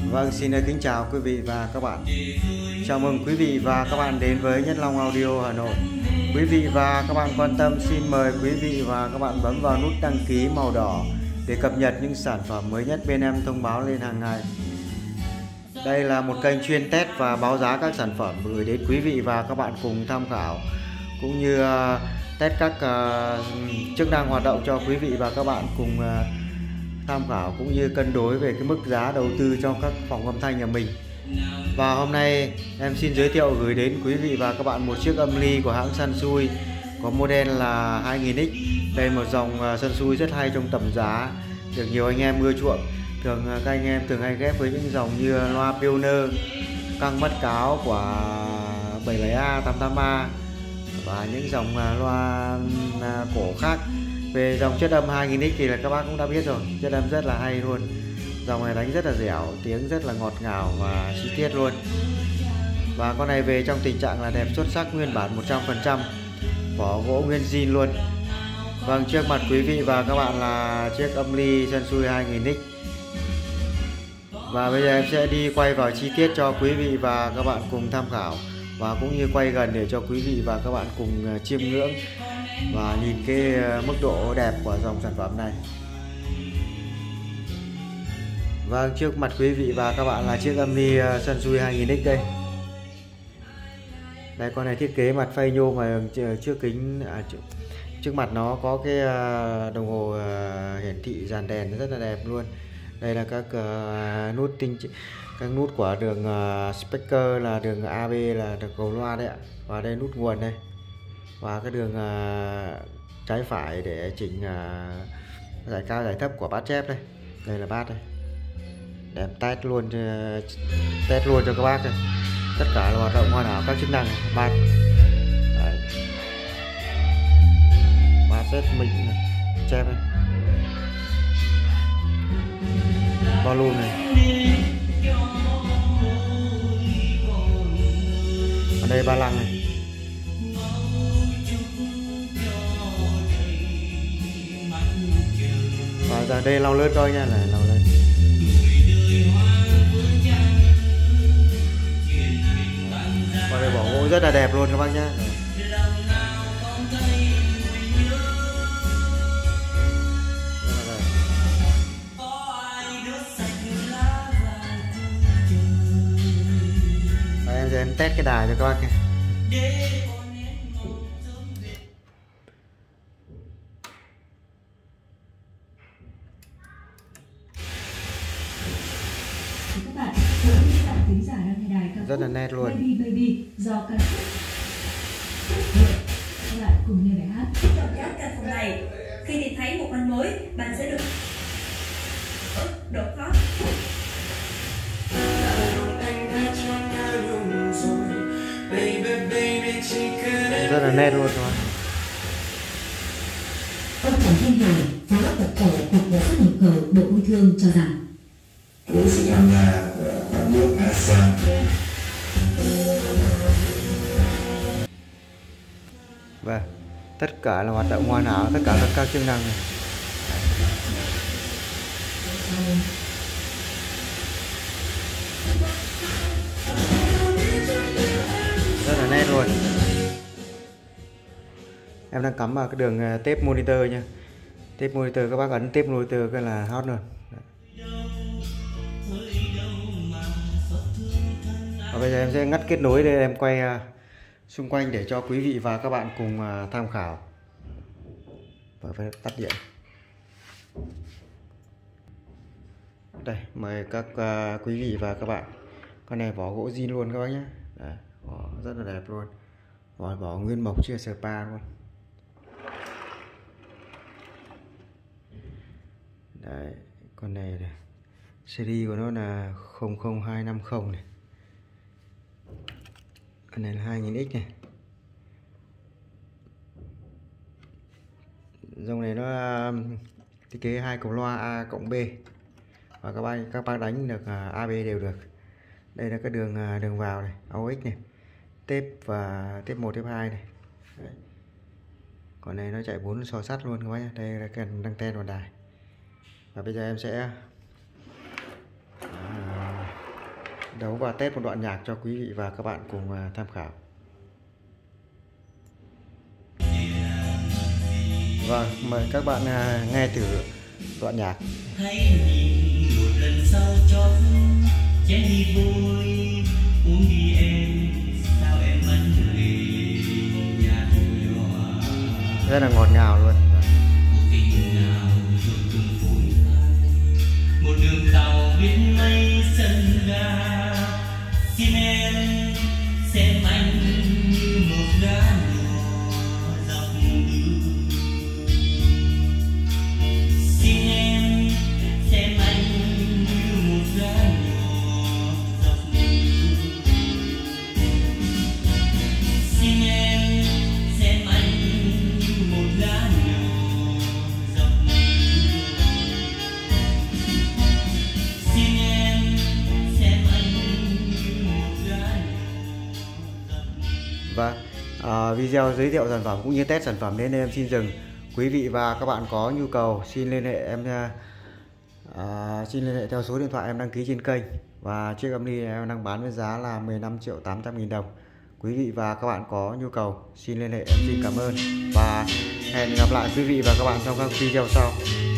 Vâng, xin kính chào quý vị và các bạn. Chào mừng quý vị và các bạn đến với Nhất Long Audio Hà Nội. Quý vị và các bạn quan tâm, xin mời quý vị và các bạn bấm vào nút đăng ký màu đỏ để cập nhật những sản phẩm mới nhất bên em thông báo lên hàng ngày. Đây là một kênh chuyên test và báo giá các sản phẩm gửi đến quý vị và các bạn cùng tham khảo, cũng như test các chức năng hoạt động cho quý vị và các bạn cùng tham khảo, cũng như cân đối về cái mức giá đầu tư cho các phòng âm thanh nhà mình. Và hôm nay em xin giới thiệu gửi đến quý vị và các bạn một chiếc âm ly của hãng Sansui, có model là 2000X. Đây một dòng Sansui rất hay trong tầm giá, được nhiều anh em ưa chuộng. Thường các anh em thường hay ghép với những dòng như loa Pioneer, căng mắt cáo của 70A, 88A và những dòng loa cổ khác. Về dòng chất âm 2000X thì là các bác cũng đã biết rồi, chất âm rất là hay luôn. Dòng này đánh rất là dẻo, tiếng rất là ngọt ngào và chi tiết luôn. Và con này về trong tình trạng là đẹp xuất sắc, nguyên bản 100%, vỏ gỗ nguyên zin luôn. Vâng, trước mặt quý vị và các bạn là chiếc âm ly Sansui 2000X. Và bây giờ em sẽ đi quay vào chi tiết cho quý vị và các bạn cùng tham khảo, và cũng như quay gần để cho quý vị và các bạn cùng chiêm ngưỡng và nhìn cái mức độ đẹp của dòng sản phẩm này. Vâng, trước mặt quý vị và các bạn là chiếc âm ly Sansui 2000X đây. Đây, con này thiết kế mặt phay nhôm mà trước kính trước mặt nó có cái đồng hồ hiển thị dàn đèn rất là đẹp luôn. Đây là các nút các nút của đường speaker là đường AB, là đường cầu loa đấy ạ. Và đây nút nguồn đây, và cái đường trái phải để chỉnh giải cao giải thấp của bát chép đây. Đây là bát đây, đẹp test luôn cho các bác này. Tất cả là hoạt động hoàn hảo các chức năng bát. Đấy. Bát rất mình chép này, volume này. Ở đây ba lăng này. Và giờ đây lau lướt coi nha, là lau lướt. Và đây vỏ gỗ rất là đẹp luôn các bác nhé. Em test cái đài cho các bác này. Các bạn, các bạn thính giả đang nghe đài ca khúc Rất là nét luôn. Baby Baby do ca sĩ. Các bạn cùng nghe bài hát. Trong các căn phòng này, khi tìm thấy một manh mối, bạn sẽ được độ khó. Rất là nét luôn các bạn. Ông Trần Thanh Hải, Giám đốc tập thể Cục Nhà xuất nhập khẩu Bộ Công Thương cho rằng với sự tham gia của các nước ASEAN. Và tất cả là hoạt động hoàn hảo, tất cả các chức năng này. Rất là nét luôn. Em đang cắm vào cái đường tape monitor nha. Tape monitor, các bác ấn tape monitor cái là hot luôn. Và bây giờ em sẽ ngắt kết nối đây, em quay xung quanh để cho quý vị và các bạn cùng tham khảo. Và phải tắt điện. Đây, mời các quý vị và các bạn. Con này vỏ gỗ zin luôn các bác nhé. Đấy, vỏ rất là đẹp luôn. Vỏ nguyên mộc chưa spa luôn. Đấy, con này series của nó là 00250 này. Con này là 2000X này. Dòng này nó thiết kế 2 cầu loa A cộng B, và các bác đánh được AB đều được. Đây là cái đường vào này, AUX này, tape và tape 1, tape 2 này. Đấy. Còn này nó chạy 4 sò sắt luôn các bác nhé. Đây là cái đăng ten vào đài. Và bây giờ em sẽ đấu và test một đoạn nhạc cho quý vị và các bạn cùng tham khảo. Vâng, mời các bạn nghe thử đoạn nhạc. Hãy nhìn một lần sau chót chén đi vui uống đi em, sao em vẫn người nhạt nhòa. Rất là ngọt ngào luôn. Một tình nào rồi cùng phôi phai, một đường tàu biết mây sân ga. Xin em xem anh như một gã nhỏ dọc đường. Xin em xem anh như một gã nhỏ dọc đường. Xin em xem anh như một gã nhỏ dọc đường. Xin em xem anh như một gã nhỏ dọc đường. Và video giới thiệu sản phẩm cũng như test sản phẩm nên em xin dừng. Quý vị và các bạn có nhu cầu xin liên hệ em theo số điện thoại em đăng ký trên kênh. Và chiếc âm ly em đang bán với giá là 15.800.000 đồng. Quý vị và các bạn có nhu cầu xin liên hệ, em xin cảm ơn và hẹn gặp lại quý vị và các bạn trong các video sau.